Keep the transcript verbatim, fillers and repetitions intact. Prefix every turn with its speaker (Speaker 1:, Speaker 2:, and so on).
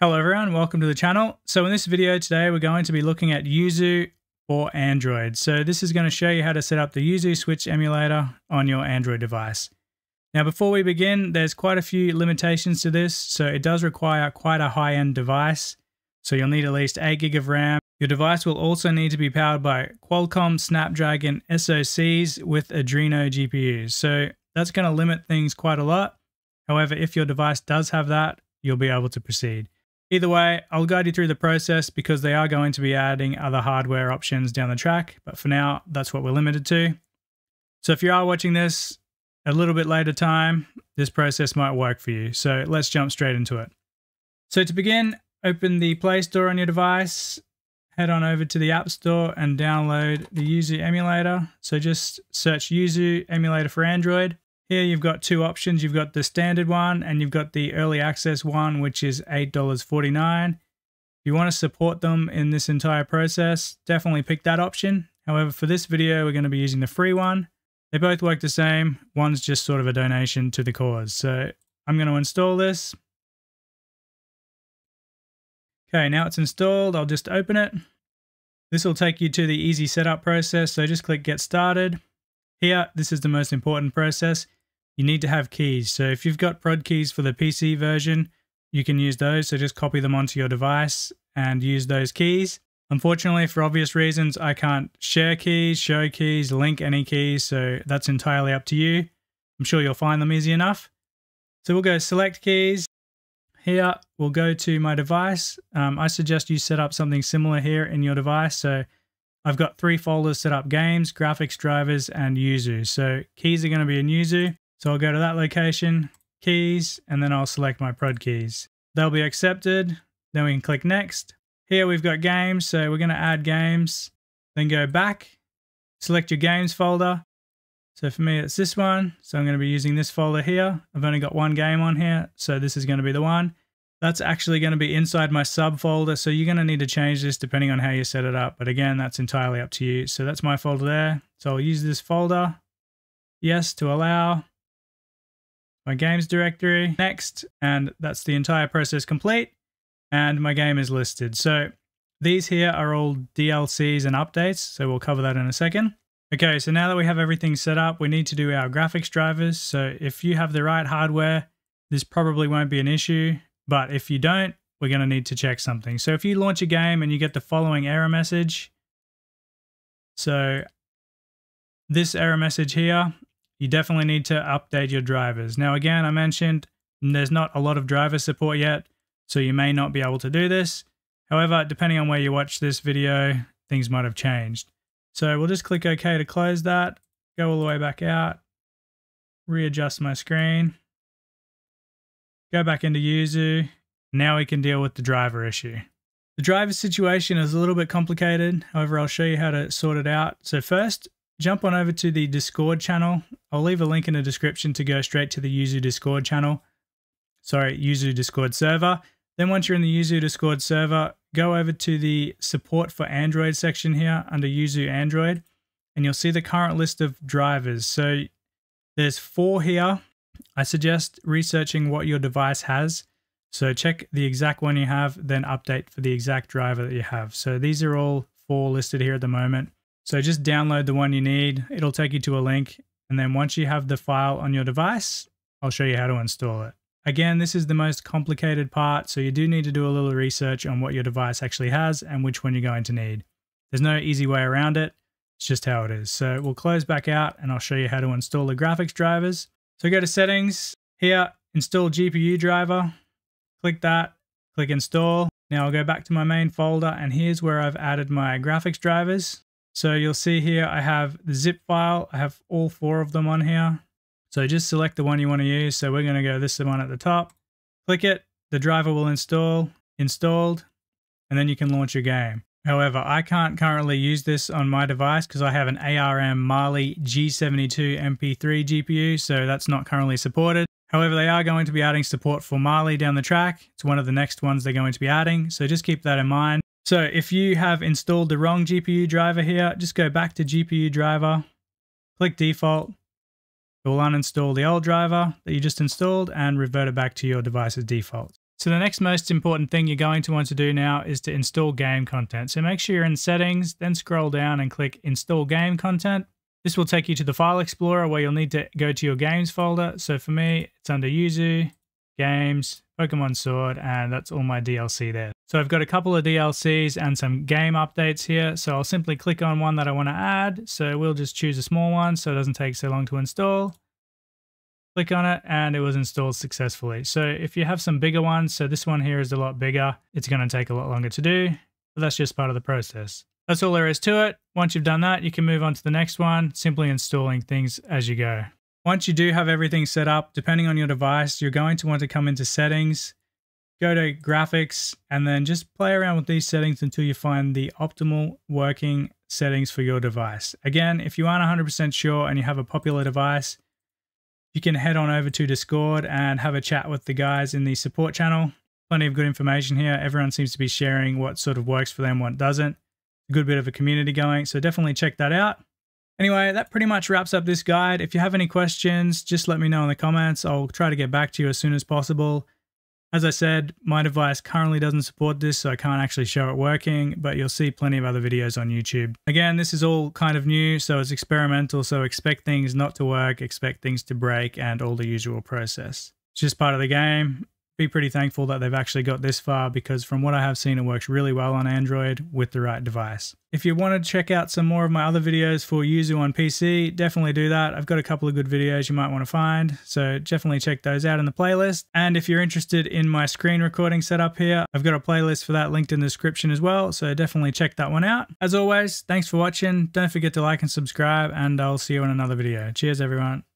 Speaker 1: Hello everyone, welcome to the channel. So in this video today, we're going to be looking at Yuzu for Android. So this is going to show you how to set up the Yuzu switch emulator on your Android device. Now before we begin, there's quite a few limitations to this. So it does require quite a high-end device. So you'll need at least eight gig of RAM. Your device will also need to be powered by Qualcomm Snapdragon S O Cs with Adreno G P Us. So that's going to limit things quite a lot. However, if your device does have that, you'll be able to proceed. Either way, I'll guide you through the process because they are going to be adding other hardware options down the track, but for now, that's what we're limited to. So if you are watching this a little bit later time, this process might work for you. So let's jump straight into it. So to begin, open the Play Store on your device, head on over to the App Store and download the Yuzu emulator. So just search Yuzu emulator for Android. Here you've got two options. You've got the standard one and you've got the early access one, which is eight dollars and forty-nine cents. If you want to support them in this entire process, definitely pick that option. However, for this video, we're going to be using the free one. They both work the same. One's just sort of a donation to the cause. So I'm going to install this. Okay, now it's installed. I'll just open it. This will take you to the easy setup process. So just click Get Started. Here, this is the most important process. You need to have keys. So if you've got prod keys for the P C version, you can use those. So just copy them onto your device and use those keys. Unfortunately, for obvious reasons, I can't share keys, show keys, link any keys. So that's entirely up to you. I'm sure you'll find them easy enough. So we'll go select keys. Here, we'll go to my device. Um, I suggest you set up something similar here in your device. So I've got three folders set up: games, graphics drivers, and Yuzu. So keys are going to be in Yuzu. So I'll go to that location, keys, and then I'll select my prod keys. They'll be accepted. Then we can click next. Here we've got games. So we're going to add games, then go back, select your games folder. So for me, it's this one. So I'm going to be using this folder here. I've only got one game on here. So this is going to be the one. That's actually going to be inside my subfolder, so you're going to need to change this depending on how you set it up. But again, that's entirely up to you. So that's my folder there. So I'll use this folder. Yes to allow. My games directory. Next. And that's the entire process complete. And my game is listed. So these here are all D L Cs and updates. So we'll cover that in a second. Okay, so now that we have everything set up, we need to do our graphics drivers. So if you have the right hardware, this probably won't be an issue. But if you don't, we're going to need to check something. So if you launch a game and you get the following error message, so this error message here, you definitely need to update your drivers. Now again, I mentioned there's not a lot of driver support yet, so you may not be able to do this. However, depending on where you watch this video, things might have changed. So we'll just click OK to close that, go all the way back out, readjust my screen. Go back into Yuzu. Now we can deal with the driver issue. The driver situation is a little bit complicated. However, I'll show you how to sort it out. So first, jump on over to the Discord channel. I'll leave a link in the description to go straight to the Yuzu Discord channel. Sorry, Yuzu Discord server. Then once you're in the Yuzu Discord server, go over to the support for Android section here under Yuzu Android, and you'll see the current list of drivers. So there's four here. I suggest researching what your device has. So check the exact one you have, then update for the exact driver that you have. So these are all four listed here at the moment. So just download the one you need. It'll take you to a link. And then once you have the file on your device, I'll show you how to install it. Again, this is the most complicated part. So you do need to do a little research on what your device actually has and which one you're going to need. There's no easy way around it. It's just how it is. So we'll close back out and I'll show you how to install the graphics drivers. So go to settings, here, install G P U driver, click that, click install. Now I'll go back to my main folder and here's where I've added my graphics drivers. So you'll see here I have the zip file, I have all four of them on here. So just select the one you want to use. So we're going to go this one at the top, click it, the driver will install, installed, and then you can launch your game. However, I can't currently use this on my device because I have an A R M Mali G seventy-two M P three G P U, so that's not currently supported. However, they are going to be adding support for Mali down the track. It's one of the next ones they're going to be adding, so just keep that in mind. So if you have installed the wrong G P U driver here, just go back to G P U driver, click default, It will uninstall the old driver that you just installed and revert it back to your device's default. So the next most important thing you're going to want to do now is to install game content. So make sure you're in settings, then scroll down and click install game content. This will take you to the file explorer where you'll need to go to your games folder. So for me, it's under Yuzu, games, Pokemon Sword, and that's all my D L C there. So I've got a couple of D L Cs and some game updates here. So I'll simply click on one that I want to add. So we'll just choose a small one so it doesn't take so long to install. Click on it and it was installed successfully. So if you have some bigger ones, so this one here is a lot bigger, it's going to take a lot longer to do, but that's just part of the process. That's all there is to it. Once you've done that, you can move on to the next one, simply installing things as you go. Once you do have everything set up, depending on your device, you're going to want to come into settings, go to graphics, and then just play around with these settings until you find the optimal working settings for your device. Again, if you aren't one hundred percent sure and you have a popular device, you can head on over to Discord and have a chat with the guys in the support channel. Plenty of good information here. Everyone seems to be sharing what sort of works for them, what doesn't. A good bit of a community going, so definitely check that out. Anyway, that pretty much wraps up this guide. If you have any questions, just let me know in the comments. I'll try to get back to you as soon as possible. As I said, my device currently doesn't support this, so I can't actually show it working, but you'll see plenty of other videos on YouTube. Again, this is all kind of new, so it's experimental, so expect things not to work, expect things to break, and all the usual process. It's just part of the game. Be pretty thankful that they've actually got this far, because from what I have seen, it works really well on Android with the right device. If you want to check out some more of my other videos for Yuzu on P C, definitely do that. I've got a couple of good videos you might want to find, so definitely check those out in the playlist. And if you're interested in my screen recording setup here, I've got a playlist for that linked in the description as well, so definitely check that one out. As always, thanks for watching. Don't forget to like and subscribe, and I'll see you in another video. Cheers, everyone.